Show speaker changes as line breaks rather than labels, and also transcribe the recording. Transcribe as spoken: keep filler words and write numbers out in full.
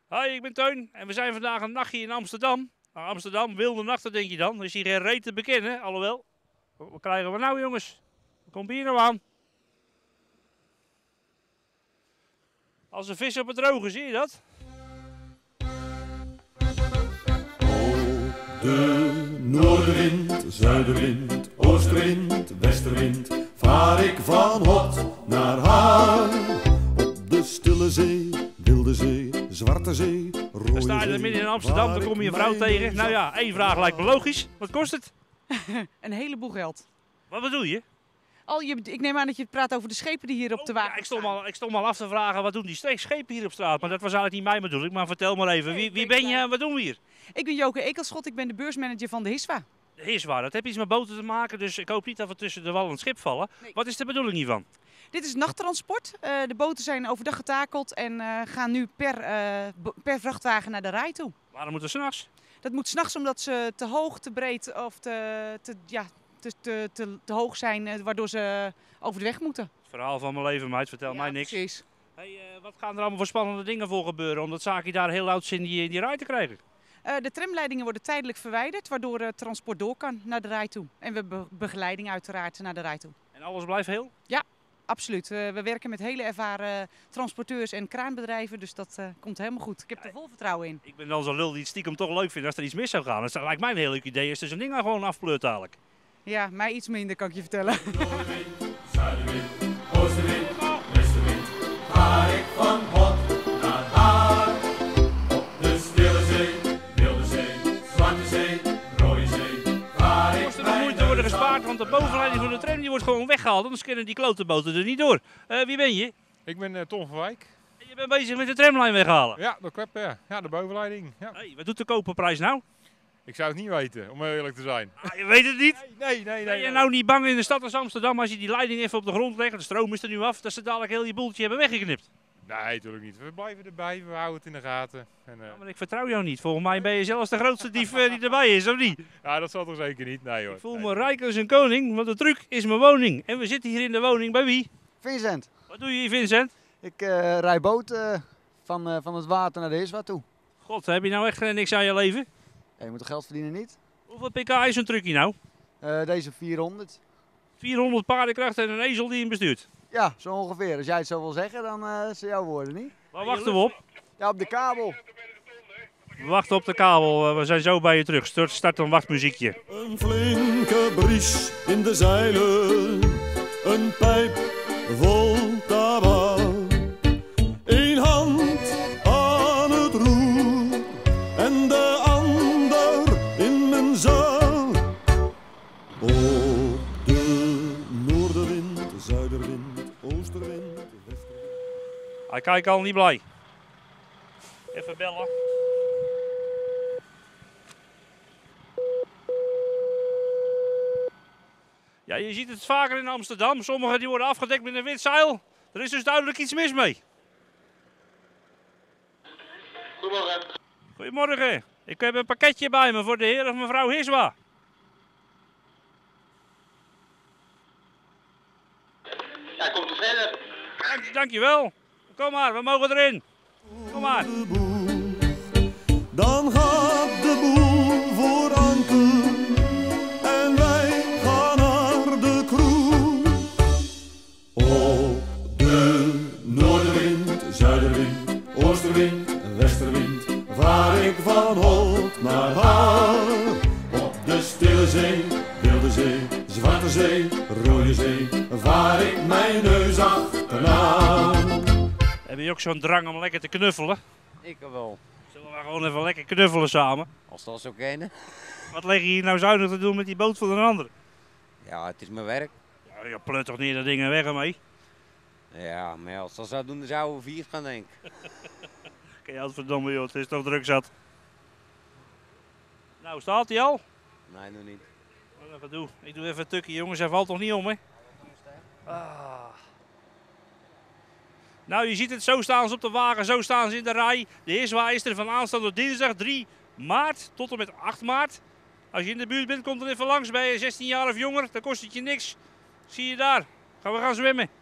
Hoi, ik ben Teun en we zijn vandaag een nachtje in Amsterdam. Nou, Amsterdam, wilde nachten denk je dan. Er is hier geen reet te bekennen, alhoewel. Wat krijgen we nou jongens? Wat komt hier nou aan? Als een vis op het droge, zie je dat?
De noordenwind, zuidenwind, oostenwind, westenwind, vaar ik van hot naar haar. Op de stille zee, wilde zee, zwarte zee, rode zee.
Dan sta je er midden in Amsterdam, dan kom je een vrouw tegen. Nou ja, één vraag lijkt me logisch. Wat kost het?
Een heleboel geld.
Wat bedoel je?
Al je, ik neem aan dat je praat over de schepen die hier op de
Oh,
wagen
ja, ik, stond
staan.
al, ik stond al af te vragen, wat doen die ste- schepen hier op straat? Maar dat was eigenlijk niet mijn bedoeling. Maar vertel maar even, wie, wie ben je en wat doen we hier?
Ik ben Joke Ekelschot, ik ben de beursmanager van de Hiswa.
De Hiswa, dat heeft iets met boten te maken, dus ik hoop niet dat we tussen de wal en het schip vallen.
Nee.
Wat is de bedoeling hiervan?
Dit is nachttransport. Uh, de boten zijn overdag getakeld en uh, gaan nu per, uh, per vrachtwagen naar de rij toe.
Waarom moeten we s'nachts?
Dat moet s'nachts omdat ze te hoog, te breed of te, te, ja, te, te, te, te hoog zijn, uh, waardoor ze over de weg moeten.
Het verhaal van mijn leven, meid, vertel
Ja,
mij niks.
Precies.
Hey, uh, wat gaan er allemaal voor spannende dingen voor gebeuren om dat zaakje daar heel ouds in die, in die rij te krijgen?
Uh, de tramleidingen worden tijdelijk verwijderd, waardoor het transport door kan naar de rij toe. En we hebben begeleiding uiteraard naar de rij toe.
En alles blijft heel?
Ja, absoluut. Uh, we werken met hele ervaren transporteurs en kraanbedrijven, dus dat uh, komt helemaal goed. Ik heb er vol vertrouwen in.
Ik ben dan zo'n lul die het stiekem toch leuk vindt als er iets mis zou gaan. Dat lijkt mij een heel leuk idee als er zo'n ding nou gewoon afpleurt dadelijk.
Ja, mij iets minder kan ik je vertellen.
Noordenwind, zuidenwind, oostenwind, westenwind, vaar ik van hot naar haar. Op de stille zee, wilde zee, zwarte zee, rode zee, vaar ik
Moest er nog moeite worden gespaard, want de bovenleiding van de tram die wordt gewoon weggehaald. Anders kunnen die klote boten er niet door. Uh, wie ben je?
Ik ben uh, Tom van Wijk.
En je bent bezig met de tramlijn weghalen.
Ja, dat klopt. Ja. Ja, de bovenleiding. Ja.
Hey, wat doet de koperprijs nou?
Ik zou het niet weten, om eerlijk te zijn.
Ah, je weet het niet?
Nee, nee, nee.
Ben je
nee.
nou niet bang in de stad als Amsterdam als je die leiding even op de grond legt, de stroom is er nu af, dat ze dadelijk heel je boeltje hebben weggeknipt?
Nee, natuurlijk niet. We blijven erbij, we houden het in de gaten. En, uh,
Ja, maar ik vertrouw jou niet. Volgens mij ben je zelfs de grootste dief uh, die erbij is, of niet?
ja, dat zal toch zeker niet? Nee hoor.
Ik voel
Nee.
me rijk als een koning, want de truc is mijn woning. En we zitten hier in de woning bij wie?
Vincent,
Wat doe je hier, Vincent?
ik uh, rij boot uh, van, uh, van het water naar de Hiswa toe.
God, heb je nou echt uh, niks aan je leven?
Ja, je moet er geld verdienen niet.
Hoeveel pk is zo'n trucje nou?
Uh, deze vierhonderd.
vierhonderd paardenkracht en een ezel die hem bestuurt.
Ja, zo ongeveer. Als jij het zo wil zeggen, dan uh, zijn jouw woorden niet.
Waar wachten we op?
Ja, op de kabel.
We wachten op de kabel. We zijn zo bij je terug. Start, start een wachtmuziekje.
Een flinke bries in de zeilen, een pijp vol tabak. Eén hand aan het roer en de ander in mijn zak. Op de noordenwind, zuidenwind, oostenwind, westenwind.
Hij kijkt al niet blij. Even bellen. Ja, je ziet het vaker in Amsterdam. Sommigen die worden afgedekt met een wit zeil. Er is dus duidelijk iets mis mee.
Goedemorgen.
Goedemorgen. Ik heb een pakketje bij me voor de heer of mevrouw Hiswa.
Ja, komt u verder.
Dank, dankjewel. Kom maar, we mogen erin. Kom maar.
De boel, dan gaat de boel voor anker en wij gaan naar de kroeg. Op de noordenwind, zuidenwind, oostenwind, westenwind, vaar ik van hot naar haar. Op de stille zee, wilde zee, zwarte zee, rode zee, vaar ik mijn neus achterna.
Heb je ook zo'n drang om lekker te knuffelen?
Ik wel.
Zullen we gewoon even lekker knuffelen samen?
Als dat zo kennen.
Wat leg je hier nou zuinig te doen met die boot van een ander?
Ja, het is mijn werk.
Ja, je pleurt toch niet dat ding weg ermee?
Ja, maar als dat zou doen, dan zouden we vier gaan denken.
Kijk, ja, verdomme joh, het is toch druk zat. Nou, staat hij al?
Nee, nog niet.
Wat even doe. Ik doe even een tukje jongens, hij valt toch niet om hè? Ah. Nou, je ziet het, zo staan ze op de wagen, zo staan ze in de rij. De Hiswa is er van aanstaande dinsdag drie maart tot en met acht maart. Als je in de buurt bent, kom dan even langs bij je zestien jaar of jonger, dan kost het je niks. Zie je daar, gaan we gaan zwemmen.